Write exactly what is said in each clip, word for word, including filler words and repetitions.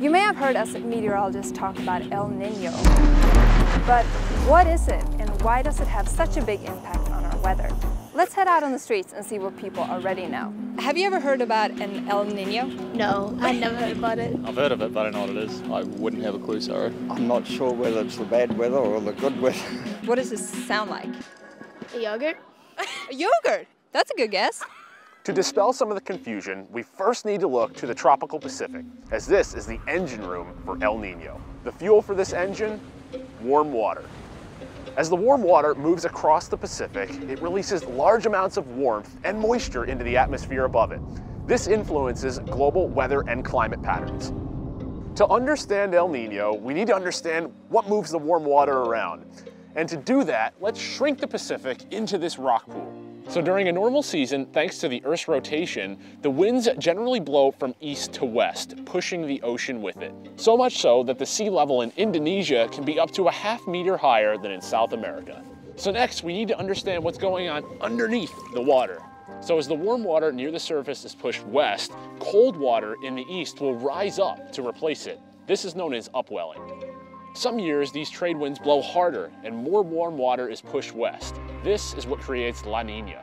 You may have heard us meteorologists talk about El Nino, but what is it and why does it have such a big impact on our weather? Let's head out on the streets and see what people already know. Have you ever heard about an El Nino? No, I never heard about it. I've heard of it, but I don't know what it is. I wouldn't have a clue, sorry. I'm not sure whether it's the bad weather or the good weather. What does this sound like? A yogurt? A yogurt! That's a good guess. To dispel some of the confusion, we first need to look to the tropical Pacific, as this is the engine room for El Nino. The fuel for this engine? Warm water. As the warm water moves across the Pacific, it releases large amounts of warmth and moisture into the atmosphere above it. This influences global weather and climate patterns. To understand El Nino, we need to understand what moves the warm water around. And to do that, let's shrink the Pacific into this rock pool. So during a normal season, thanks to the Earth's rotation, the winds generally blow from east to west, pushing the ocean with it. So much so that the sea level in Indonesia can be up to a half meter higher than in South America. So next, we need to understand what's going on underneath the water. So as the warm water near the surface is pushed west, cold water in the east will rise up to replace it. This is known as upwelling. Some years, these trade winds blow harder and more warm water is pushed west. This is what creates La Niña.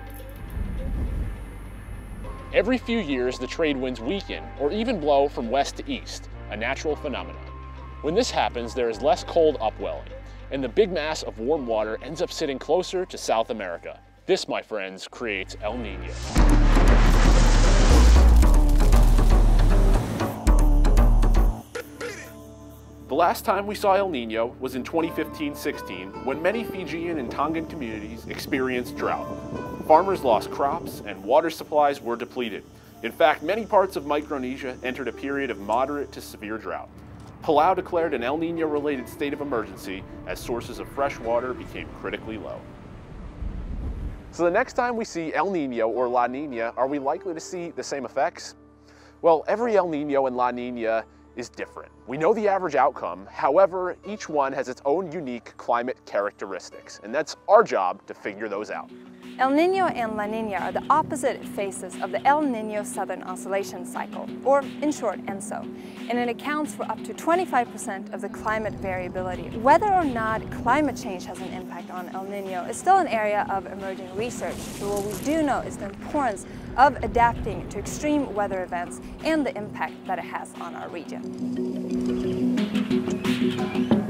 Every few years, the trade winds weaken or even blow from west to east, a natural phenomenon. When this happens, there is less cold upwelling, and the big mass of warm water ends up sitting closer to South America. This, my friends, creates El Nino. The last time we saw El Nino was in twenty fifteen sixteen, when many Fijian and Tongan communities experienced drought. Farmers lost crops and water supplies were depleted. In fact, many parts of Micronesia entered a period of moderate to severe drought. Palau declared an El Nino-related state of emergency as sources of fresh water became critically low. So the next time we see El Nino or La Niña, are we likely to see the same effects? Well, every El Nino and La Niña is different. We know the average outcome, however, each one has its own unique climate characteristics, and that's our job to figure those out. El Nino and La Niña are the opposite phases of the El Nino Southern Oscillation Cycle, or in short, E N S O, and it accounts for up to twenty-five percent of the climate variability. Whether or not climate change has an impact on El Nino is still an area of emerging research, but what we do know is the importance of adapting to extreme weather events and the impact that it has on our region.